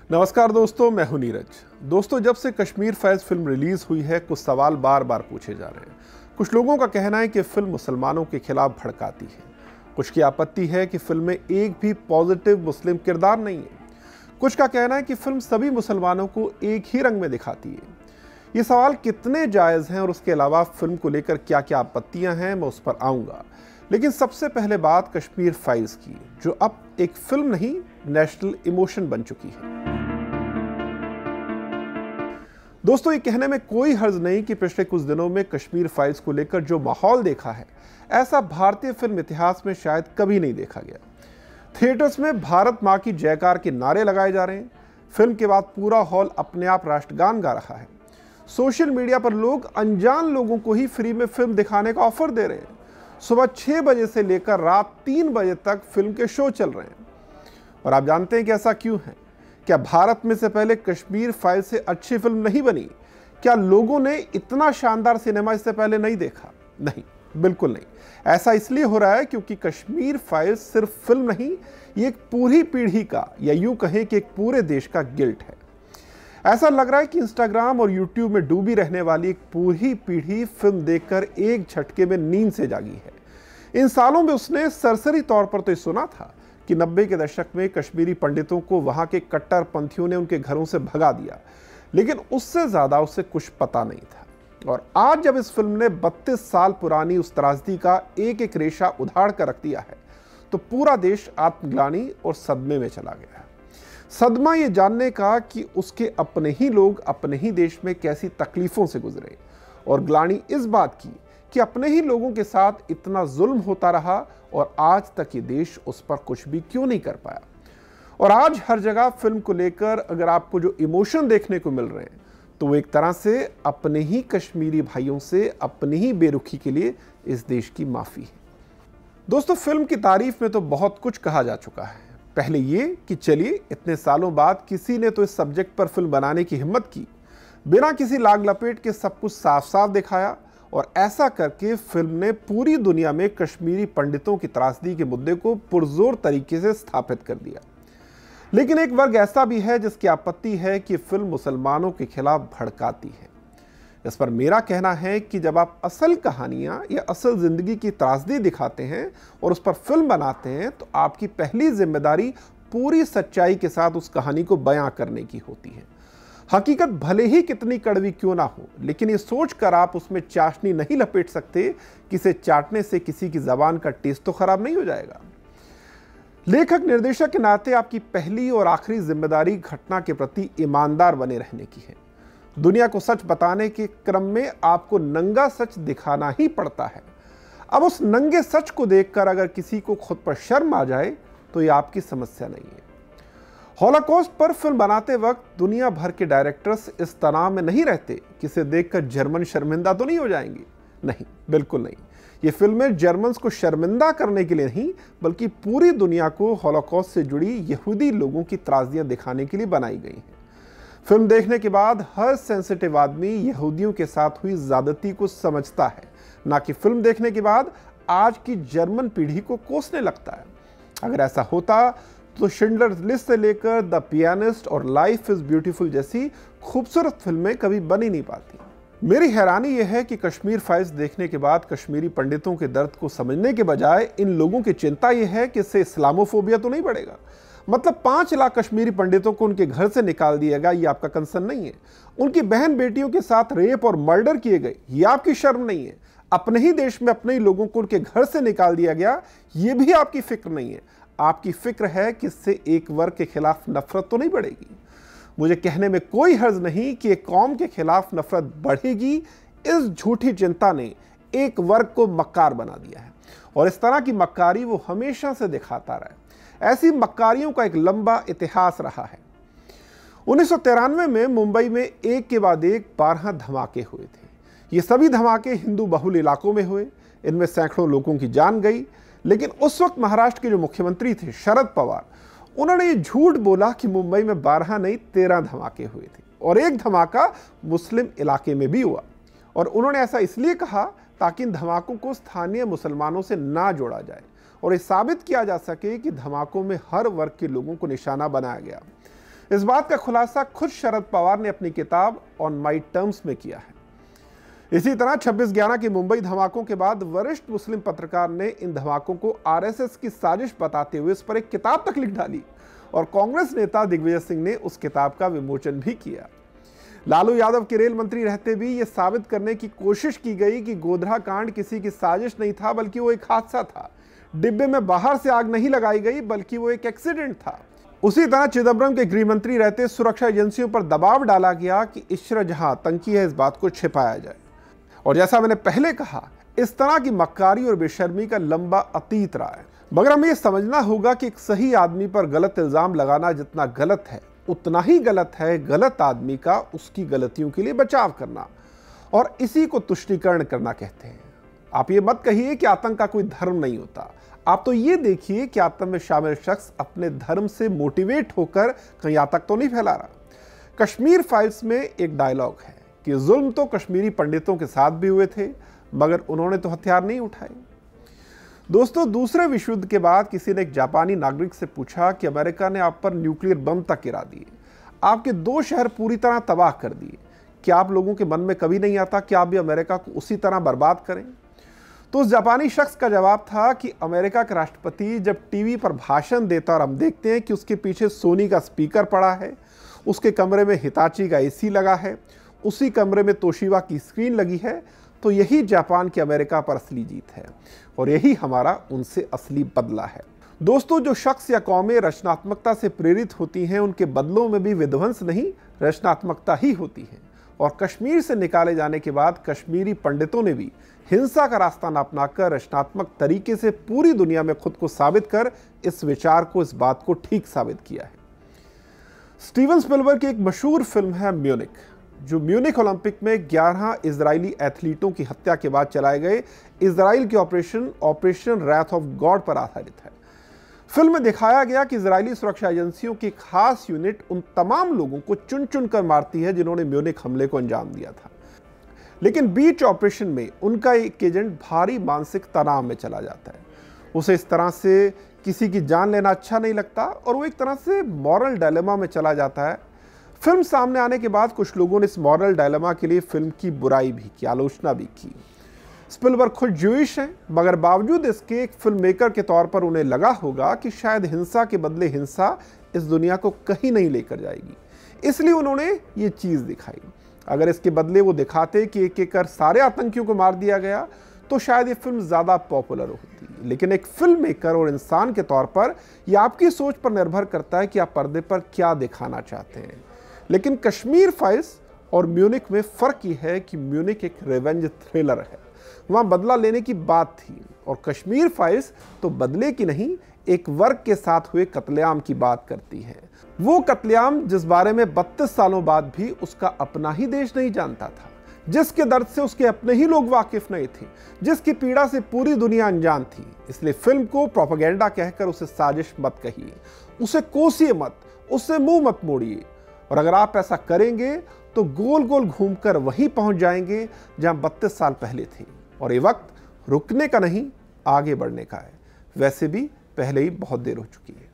नमस्कार दोस्तों, मैं हूं नीरज। दोस्तों, जब से कश्मीर फाइल्स फिल्म रिलीज हुई है, कुछ सवाल बार बार पूछे जा रहे हैं। कुछ लोगों का कहना है कि फिल्म मुसलमानों के खिलाफ भड़काती है। कुछ की आपत्ति है कि फिल्म में एक भी पॉजिटिव मुस्लिम किरदार नहीं है। कुछ का कहना है कि फिल्म सभी मुसलमानों को एक ही रंग में दिखाती है। ये सवाल कितने जायज़ हैं और उसके अलावा फिल्म को लेकर क्या क्या आपत्तियां हैं, मैं उस पर आऊँगा। लेकिन सबसे पहले बात कश्मीर फाइल्स की, जो अब एक फिल्म नहीं, नेशनल इमोशन बन चुकी है। दोस्तों, ये कहने में कोई हर्ज नहीं कि पिछले कुछ दिनों में कश्मीर फाइल्स को लेकर जो माहौल देखा है, ऐसा भारतीय फिल्म इतिहास में शायद कभी नहीं देखा गया। थिएटर्स में भारत मां की जयकार के नारे लगाए जा रहे हैं। फिल्म के बाद पूरा हॉल अपने आप राष्ट्रगान गा रहा है। सोशल मीडिया पर लोग अनजान लोगों को ही फ्री में फिल्म दिखाने का ऑफर दे रहे हैं। सुबह 6 बजे से लेकर रात 3 बजे तक फिल्म के शो चल रहे हैं। और आप जानते हैं कि ऐसा क्यों है? क्या भारत में से पहले कश्मीर फाइल से अच्छी फिल्म नहीं बनी? क्या लोगों ने इतना शानदार सिनेमा इससे पहले नहीं देखा? नहीं, बिल्कुल नहीं। ऐसा इसलिए हो रहा है क्योंकि कश्मीर फाइल सिर्फ फिल्म नहीं, ये एक पूरी पीढ़ी का, या यूं कहें कि एक पूरे देश का गिल्ट है। ऐसा लग रहा है कि इंस्टाग्राम और यूट्यूब में डूबी रहने वाली एक पूरी पीढ़ी फिल्म देखकर एक झटके में नींद से जागी है। इन सालों में उसने सरसरी तौर पर तो ये सुना था कि 90 के दशक में कश्मीरी पंडितों को वहां के कट्टरपंथियों ने उनके घरों से भगा दिया, लेकिन उससे ज्यादा उसे कुछ पता नहीं था। और आज जब इस फिल्म ने 32 साल पुरानी उस त्रासदी का एक एक रेशा उधाड़ कर रख दिया है, तो पूरा देश आत्मग्लानि और सदमे में चला गया है। सदमा ये जानने का कि उसके अपने ही लोग अपने ही देश में कैसी तकलीफों से गुजरे, और ग्लानि इस बात की कि अपने ही लोगों के साथ इतना जुल्म होता रहा और आज तक ये देश उस पर कुछ भी क्यों नहीं कर पाया। और आज हर जगह फिल्म को लेकर अगर आपको जो इमोशन देखने को मिल रहे हैं, तो वो एक तरह से अपने ही कश्मीरी भाइयों से अपनी ही बेरुखी के लिए इस देश की माफ़ी है। दोस्तों, फिल्म की तारीफ में तो बहुत कुछ कहा जा चुका है। पहले ये कि चलिए, इतने सालों बाद किसी ने तो इस सब्जेक्ट पर फिल्म बनाने की हिम्मत की, बिना किसी लाग लपेट के सब कुछ साफ साफ दिखाया, और ऐसा करके फिल्म ने पूरी दुनिया में कश्मीरी पंडितों की त्रासदी के मुद्दे को पुरजोर तरीके से स्थापित कर दिया। लेकिन एक वर्ग ऐसा भी है जिसकी आपत्ति है कि फिल्म मुसलमानों के खिलाफ भड़काती है। इस पर मेरा कहना है कि जब आप असल कहानियां या असल जिंदगी की त्रासदी दिखाते हैं और उस पर फिल्म बनाते हैं, तो आपकी पहली जिम्मेदारी पूरी सच्चाई के साथ उस कहानी को बयां करने की होती है। हकीकत भले ही कितनी कड़वी क्यों ना हो, लेकिन ये सोचकर आप उसमें चाशनी नहीं लपेट सकते कि इसे चाटने से किसी की जबान का टेस्ट तो खराब नहीं हो जाएगा। लेखक निर्देशक के नाते आपकी पहली और आखिरी जिम्मेदारी घटना के प्रति ईमानदार बने रहने की है। दुनिया को सच बताने के क्रम में आपको नंगा सच दिखाना ही पड़ता है। अब उस नंगे सच को देखकर अगर किसी को खुद पर शर्म आ जाए, तो ये आपकी समस्या नहीं है। हॉलोकॉस्ट पर फिल्म बनाते वक्त दुनिया भर के डायरेक्टर्स इस तनाव में नहीं रहते कि इसे देखकर जर्मन शर्मिंदा तो नहीं हो जाएंगे। नहीं, बिल्कुल नहीं। ये फिल्में जर्मन्स को शर्मिंदा करने के लिए नहीं, बल्कि पूरी दुनिया को हॉलोकॉस्ट से जुड़ी यहूदी लोगों की त्रासदियां दिखाने के लिए बनाई गई हैं। फिल्म देखने के बाद हर सेंसिटिव आदमी यहूदियों के साथ हुई ज्यादती को समझता है, ना कि फिल्म देखने के बाद आज की जर्मन पीढ़ी को कोसने लगता है। अगर ऐसा होता तो शिंडलर्स लिस्ट से लेकर द पियानिस्ट और लाइफ इज ब्यूटीफुल जैसी खूबसूरत फिल्में कभी बन ही नहीं पाती। मेरी हैरानी यह है कि कश्मीर फाइल्स देखने के बाद कश्मीरी पंडितों के दर्द को समझने के बजाय इन लोगों की चिंता यह है कि इससे इस्लामोफोबिया तो नहीं बढ़ेगा। मतलब 5 लाख कश्मीरी पंडितों को उनके घर से निकाल दिया गया, ये आपका कंसर्न नहीं है। उनकी बहन बेटियों के साथ रेप और मर्डर किए गए, ये आपकी शर्म नहीं है। अपने ही देश में अपने ही लोगों को उनके घर से निकाल दिया गया, ये भी आपकी फिक्र नहीं है। आपकी फिक्र है कि इससे एक वर्ग के खिलाफ नफरत तो नहीं बढ़ेगी। मुझे कहने में कोई हर्ज नहीं कि एक कौम के खिलाफ नफरत बढ़ेगी। इस झूठी चिंता ने एक वर्ग को मक्कार बना दिया है, और इस तरह की मक्कारी वो हमेशा से दिखाता रहा है। ऐसी मक्कारियों का एक लंबा इतिहास रहा है। 1993 में मुंबई में एक के बाद एक 12 धमाके हुए थे। ये सभी धमाके हिंदू बहुल इलाकों में हुए। इनमें सैकड़ों लोगों की जान गई। लेकिन उस वक्त महाराष्ट्र के जो मुख्यमंत्री थे, शरद पवार, उन्होंने ये झूठ बोला कि मुंबई में 12 नहीं 13 धमाके हुए थे, और एक धमाका मुस्लिम इलाके में भी हुआ। और उन्होंने ऐसा इसलिए कहा ताकि इन धमाकों को स्थानीय मुसलमानों से ना जोड़ा जाए और ये साबित किया जा सके कि धमाकों में हर वर्ग के लोगों को निशाना बनाया गया। इस बात का खुलासा खुद शरद पवार ने अपनी किताब ऑन माई टर्म्स में किया है। इसी तरह 26/11 के मुंबई धमाकों के बाद वरिष्ठ मुस्लिम पत्रकार ने इन धमाकों को आरएसएस की साजिश बताते हुए इस पर एक किताब तक लिख डाली और कांग्रेस नेता दिग्विजय सिंह ने उस किताब का विमोचन भी किया। लालू यादव के रेल मंत्री रहते भी यह साबित करने की कोशिश की गई कि गोधरा कांड किसी की साजिश नहीं था, बल्कि वो एक हादसा था। डिब्बे में बाहर से आग नहीं लगाई गई, बल्कि वो एक एक्सीडेंट था। उसी तरह चिदंबरम के गृह मंत्री रहते सुरक्षा एजेंसियों पर दबाव डाला गया कि इश्र जहां आतंकी है, इस बात को छिपाया जाए। और जैसा मैंने पहले कहा, इस तरह की मक्कारी और बेशर्मी का लंबा अतीत रहा है। मगर हमें यह समझना होगा कि एक सही आदमी पर गलत इल्जाम लगाना जितना गलत है, उतना ही गलत है गलत आदमी का उसकी गलतियों के लिए बचाव करना, और इसी को तुष्टीकरण करना कहते हैं। आप ये मत कहिए कि आतंक का कोई धर्म नहीं होता। आप तो ये देखिए कि आतंक में शामिल शख्स अपने धर्म से मोटिवेट होकर कहीं आतंक तो नहीं फैला रहा। कश्मीर फाइल्स में एक डायलॉग है कि जुल्म तो कश्मीरी पंडितों के साथ भी हुए थे, मगर उन्होंने तो हथियार नहीं उठाए। दोस्तों, दूसरे विश्व युद्ध के बाद किसी ने एक जापानी नागरिक से पूछा कि अमेरिका ने आप पर न्यूक्लियर बम तक गिरा दिए, आपके 2 शहर पूरी तरह तबाह कर दिए, क्या आप लोगों के मन में कभी नहीं आता कि आप भी अमेरिका को उसी तरह बर्बाद करें? तो उस जापानी शख्स का जवाब था कि अमेरिका का राष्ट्रपति जब टीवी पर भाषण देता और हम देखते हैं कि उसके पीछे सोनी का स्पीकर पड़ा है, उसके कमरे में हिताची का एसी लगा है, उसी कमरे में तोशिबा की स्क्रीन लगी है, तो यही जापान की अमेरिका पर असली जीत है और यही हमारा उनसे असली बदला है। दोस्तों, जो शख्स या कौमें रचनात्मकता से प्रेरित होती हैं, उनके बदलों में भी विध्वंस नहीं, रचनात्मकता ही होती है। और कश्मीर से निकाले जाने के बाद कश्मीरी पंडितों ने भी हिंसा का रास्ता न अपनाकर रचनात्मक तरीके से पूरी दुनिया में खुद को साबित कर इस विचार को, इस बात को ठीक साबित किया है। स्टीवन स्पिलबर्ग की एक मशहूर फिल्म है म्यूनिक, जो म्यूनिक ओलंपिक में 11 इजरायली एथलीटों की हत्या के बाद चलाए गए इजराइल के ऑपरेशन रैथ ऑफ गॉड पर आधारित है। फिल्म में दिखाया गया कि इजरायली सुरक्षा एजेंसियों की खास यूनिट उन तमाम लोगों को चुन चुन कर मारती है जिन्होंने म्यूनिक हमले को अंजाम दिया था। लेकिन बीच ऑपरेशन में उनका एक एजेंट भारी मानसिक तनाव में चला जाता है। उसे इस तरह से किसी की जान लेना अच्छा नहीं लगता और वो एक तरह से मॉरल डायलेमा में चला जाता है। फिल्म सामने आने के बाद कुछ लोगों ने इस मॉरल डायलेमा के लिए फिल्म की बुराई भी की, आलोचना भी की। स्पिलबर्ग खुद ज्यूइश हैं, मगर बावजूद इसके एक फिल्म मेकर के तौर पर उन्हें लगा होगा कि शायद हिंसा के बदले हिंसा इस दुनिया को कहीं नहीं लेकर जाएगी, इसलिए उन्होंने ये चीज़ दिखाई। अगर इसके बदले वो दिखाते कि एक एक कर सारे आतंकियों को मार दिया गया तो शायद ये फिल्म ज़्यादा पॉपुलर होती। लेकिन एक फिल्म मेकर और इंसान के तौर पर यह आपकी सोच पर निर्भर करता है कि आप पर्दे पर क्या दिखाना चाहते हैं। लेकिन कश्मीर फाइल्स और म्यूनिक में फ़र्क ये है कि म्यूनिक एक रिवेंज थ्रिलर है, वहाँ बदला लेने की बात थी, और कश्मीर फाइल्स तो बदले की नहीं, एक वर्ग के साथ हुए कत्लेआम की बात करती है। वो कत्लेआम जिस बारे में 32 सालों बाद भी उसका अपना ही देश नहीं जानता था, जिसके दर्द से उसके अपने ही लोग वाकिफ नहीं थे, जिसकी पीड़ा से पूरी दुनिया अनजान थी। इसलिए फिल्म को प्रोपेगेंडा कहकर उसे साजिश मत कहिए, उसे कोसिए मत, उससे मुंह मत मोड़िए। और अगर आप ऐसा करेंगे तो गोल गोल घूमकर वहीं पहुंच जाएंगे जहां 32 साल पहले थे। और ये वक्त रुकने का नहीं, आगे बढ़ने का है। वैसे भी पहले ही बहुत देर हो चुकी है।